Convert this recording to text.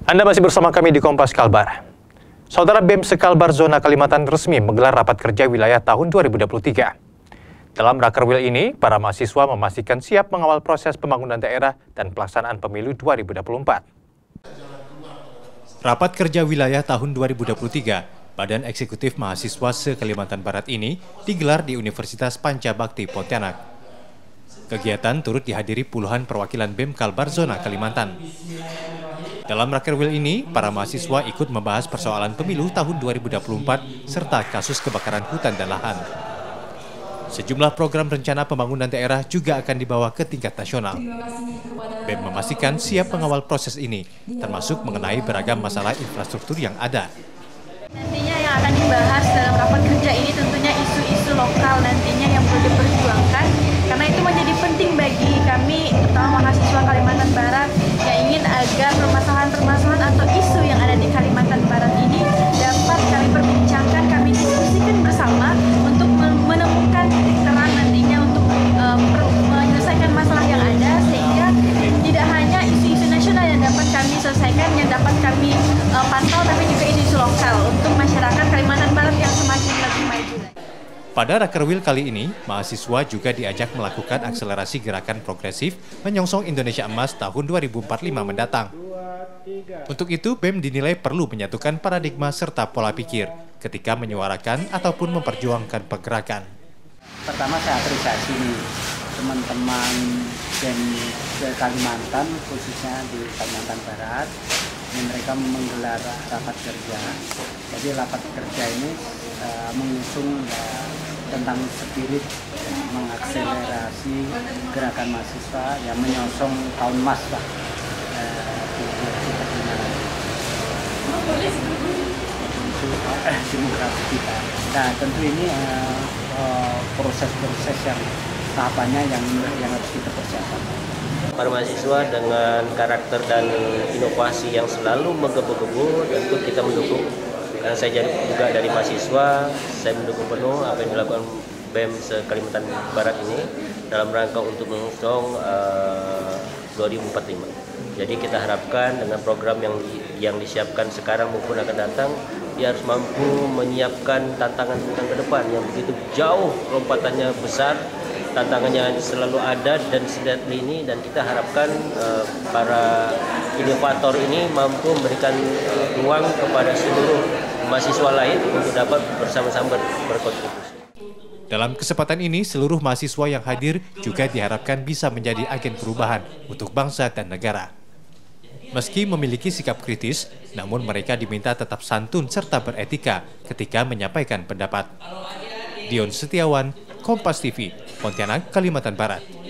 Anda masih bersama kami di Kompas Kalbar. Saudara BEM Sekalbar Zona Kalimantan resmi menggelar rapat kerja wilayah tahun 2023. Dalam rakerwil ini, para mahasiswa memastikan siap mengawal proses pembangunan daerah dan pelaksanaan pemilu 2024. Rapat kerja wilayah tahun 2023, Badan Eksekutif Mahasiswa se-Kalimantan Barat ini digelar di Universitas Pancabakti Pontianak. Kegiatan turut dihadiri puluhan perwakilan BEM Kalbar Zona Kalimantan. Dalam rakerwil ini, para mahasiswa ikut membahas persoalan pemilu tahun 2024 serta kasus kebakaran hutan dan lahan. Sejumlah program rencana pembangunan daerah juga akan dibawa ke tingkat nasional. BEM memastikan siap mengawal proses ini, termasuk mengenai beragam masalah infrastruktur yang ada. Nantinya yang akan dibahas dalam rapat kerja ini tentunya isu-isu lokal nantinya yang perlu diperjuangkan, karena itu menjadi penting bagi kami, terutama mahasiswa Kalimantan Barat, yang ingin agar permasalahan-permasalahan atau isu yang ada di Kalimantan Barat ini dapat kami perbincangkan, kami diskusikan bersama untuk menemukan titik terang nantinya untuk menyelesaikan masalah yang ada, sehingga tidak hanya isu-isu nasional yang dapat kami selesaikan, yang dapat kami pantau, tapi juga isu-isu lokal untuk masyarakat Kalimantan Barat yang semakin lebih maju. Pada rakerwil kali ini, mahasiswa juga diajak melakukan akselerasi gerakan progresif menyongsong Indonesia Emas tahun 2045 mendatang. Untuk itu, BEM dinilai perlu menyatukan paradigma serta pola pikir ketika menyuarakan ataupun memperjuangkan pergerakan. Pertama, saya apresiasi nih teman-teman BEM Kalimantan, khususnya di Kalimantan Barat, yang mereka menggelar rapat kerja. Jadi rapat kerja ini mengusung tentang spirit mengakselerasi gerakan mahasiswa yang menyongsong tahun emas Pak. Demokrasi kita. Nah, tentu ini proses-proses yang tahapannya yang harus kita persiapkan. Para mahasiswa dengan karakter dan inovasi yang selalu menggebu-gebu, tentu kita mendukung. Karena saya juga dari mahasiswa, saya mendukung penuh apa yang dilakukan BEM se-Kalimantan Barat ini dalam rangka untuk menyongsong 2045. Jadi kita harapkan dengan program yang disiapkan sekarang maupun akan datang, dia harus mampu menyiapkan tantangan ke depan yang begitu jauh, lompatannya besar, tantangannya selalu ada dan setiap ini, dan kita harapkan para inovator ini mampu memberikan ruang kepada seluruh mahasiswa lain untuk dapat bersama-sama berkontribusi. Dalam kesempatan ini, seluruh mahasiswa yang hadir juga diharapkan bisa menjadi agen perubahan untuk bangsa dan negara. Meski memiliki sikap kritis, namun mereka diminta tetap santun serta beretika ketika menyampaikan pendapat. Dion Setiawan, Kompas TV, Pontianak, Kalimantan Barat.